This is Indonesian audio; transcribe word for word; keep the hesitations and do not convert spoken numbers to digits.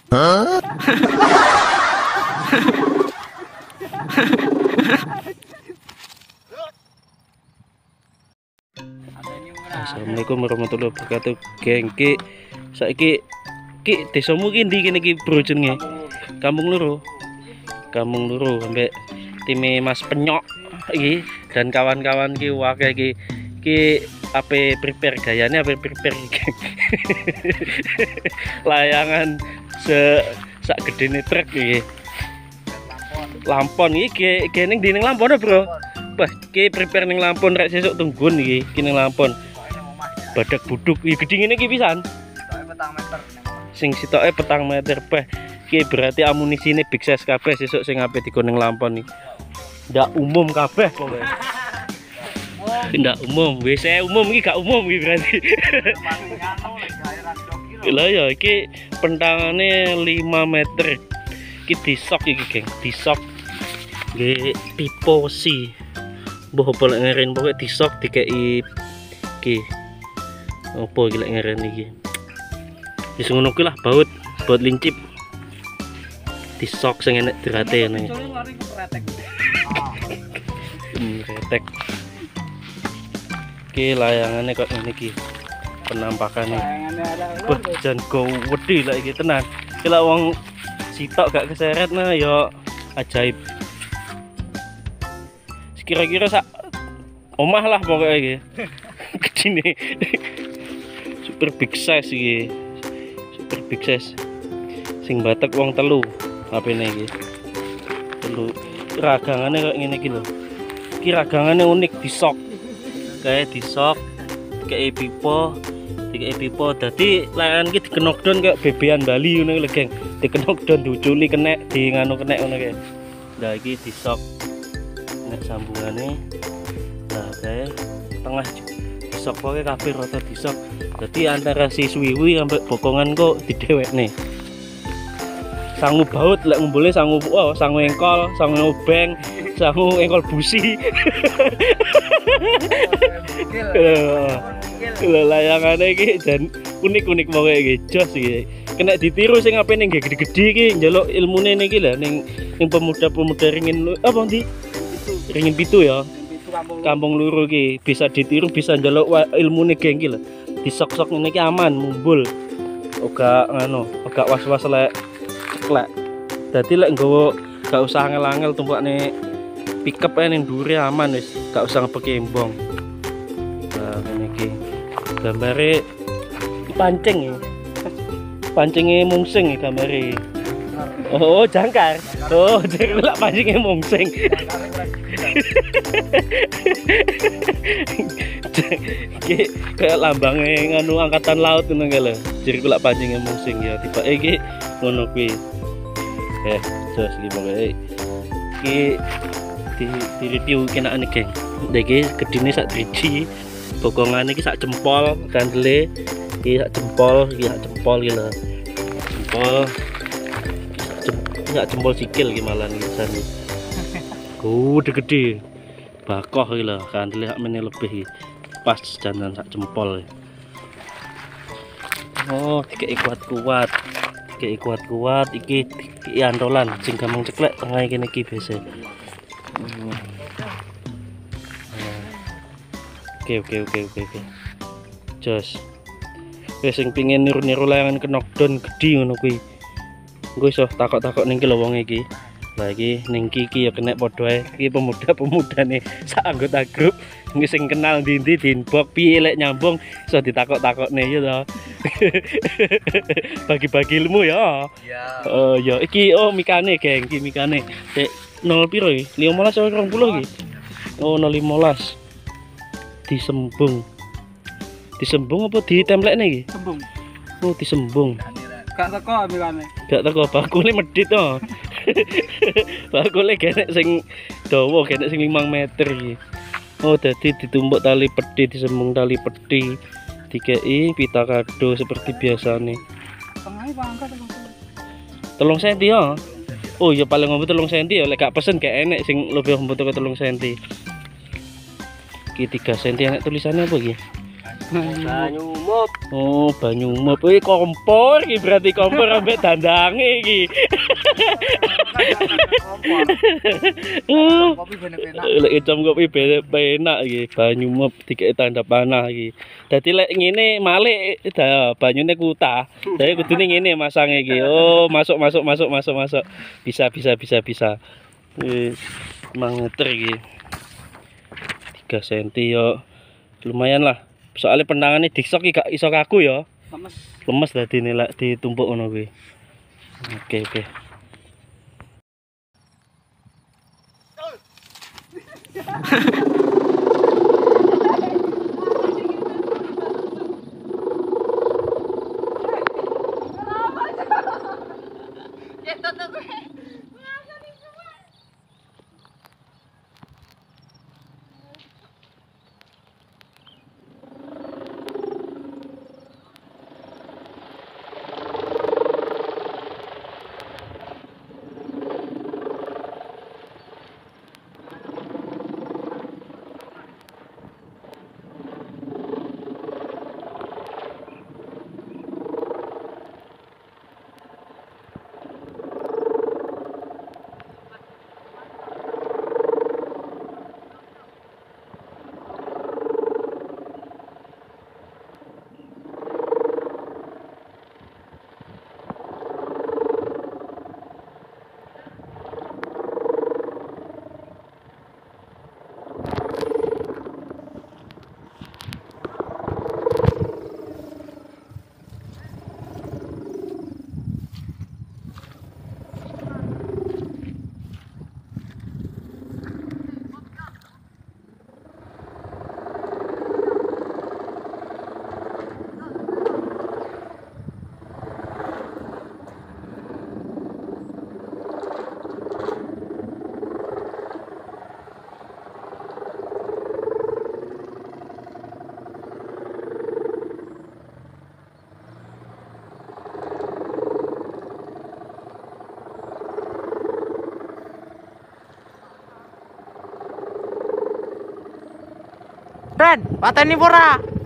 Hah? Assalamualaikum warahmatullahi wabarakatuh, geng. Ki saiki ki desamu ki ndi kene ki bro jenenge? Kampung Loro. Kampung Loro ambek time Mas Penyok iki dan kawan-kawan ki wae ki ki ape prepare gayane ape prepare geng. Layangan se sak gedene truk iki. Lampon iki ki ning ndi ning Lampon bro. Wah, ki prepare ning Lampon rek sesuk tunggun iki ki ning Lampon. Badak buduk iki gedhe ngene iki pisan. Sitoke petang meter. Sing sitoke petang meter bah. Ki berarti amunisine big size kabeh sesuk sing ape digo ning Lampon iki. Ndak umum kabeh pokoke. Ndak umum, wis umum iki gak umum iki berarti. Lha ya iki pentangane lima meter. Iki disok iki, geng. Disok. Nggih piposi. Mbah opo lek ngeren pokoke disok dikeki iki. Opo iki lek ngeren iki? Wis ngono kuwi lah baut, baut lincip. Disok sing enek derate ngene. Hmm, retek. Iki layangane kok ngene iki. Penampakane. Wah, jan go wedi lek iki tenan. Iki lek wong sitok gak keseret nah ya ajaib. Kira-kira sak omah lah pokoknya iki. Gedine. Super big size iki. Super big size. Sing batek wong telu. Apene iki? Telu. Ragangane kok ngene iki lho. Iki ragangane unik, disok. Kayak disok, kayak pipo, kayak pipo. Dadi layangan iki dikenokdon kayak bebean Bali ngono lho, geng. Dikenokdon diuculi kenek, di nganu kenek ngono kae. Lah iki disok. Nek sambungane nah kayak tengah disok pokoke kabeh rata disok. Dadi antara si suwiwi sampai bokongan kok didewekne. Sangu baut lek ngumpule sangu oh, sangu engkol, sangu obeng, sangu engkol busi. Lha layangane iki jan unik-unik pokoke iki jos iki. Kena ditiru sing ape ning gede-gede iki njaluk ilmune niki lho ning ning pemuda-pemuda ringin apa ndi? Ringin pitu ya. Kampung Loro iki bisa ditiru, bisa njaluk ilmune geng iki lho. Disok-sok ngene iki aman, mumbul. Oga ngono, oga was-was lek ceklek. Dadi lek nggawa gak usah angel-angel tumpakne pickup ae ning dhuwure aman wis, gak usah ngepeki embong. Nah, ngene iki. Gambare pancing ya. Pancinge mungsing ya gambare. Oh, jangkar. Oh, jadi lak pancingnya mungsing. Kayak lambangnya nganu angkatan laut ngono kae lho. Jadi lak pancingnya mungsing ya. Tiba iki ngono kuwi. Eh, jos iki pokoke. Iki di di review kenaan geng. Iki gedine sak driji. Bokongane iki sak jempol, kandele iki sak jempol, iki sak jempol iki lho. Jempol. Enggak jempol sikil gimana nih sana. Gede-gede. Bakoh iki lho, kandele sak meneh lebih pas janan sak jempol. Oh, dikeki kuat-kuat. Dikeki kuat-kuat iki iki andolan sing gampang ceklek tengah kene iki biasa. Hmm. Oke oke oke oke oke. Jos. Wis sing pengin niru-niru layangan knockdown gede ngono kuwi. Gue iso takok-takok ning ki lho wong iki. Lah iki ning iki ya kena padha ae. Iki pemuda-pemuda nih sak anggota grup sing kenal ndi-ndi diinbox piye lek nyambung iso ditakok-takokne ya to. Bagi-bagi ilmu ya. Iya. Oh ya iki oh mikane geng, iki mikane. Dek nol piro iki? lima belas atau dua puluh iki? Oh nol lima belas. Disembung. Disembung apa ditemplekne iki? Sembung. Oh disembung. Gak teko amikane. Gak teko bakule medhit to. Bakule genek sing dawa, genek sing lima meter iki. Oh, dadi ditumbuk tali peti, disembung tali peti. Dikei pita kado seperti biasane. Tengahe pangkat telung senti ya. Oh, ya paling ngombe telung senti ya, lek gak pesen gak enek sing lebih membutuhkan telung senti. Iki tiga senti enek tulisannya apa iki? Banyu mup. Oh, banyu mup. Iki kompor iki berarti kompor ambek dandange iki. Kompor. Oh. Kopi bener enak. Lek icam kopi bener penak iki, banyu mup dikek tanda panah iki. Dadi lek ngene malik da banyune kutah. Dadi kudune ngene masange iki. Oh, masuk masuk masuk masuk masuk. Bisa bisa bisa bisa. Wis meter iki. tiga senti yo. Lumayan lah. Soalnya pendangane diksok iki gak iso kaku ya. Lemes. Lemes dadi lek ditumpuk ngono kuwi. Oke oke. Ren, pateni pura.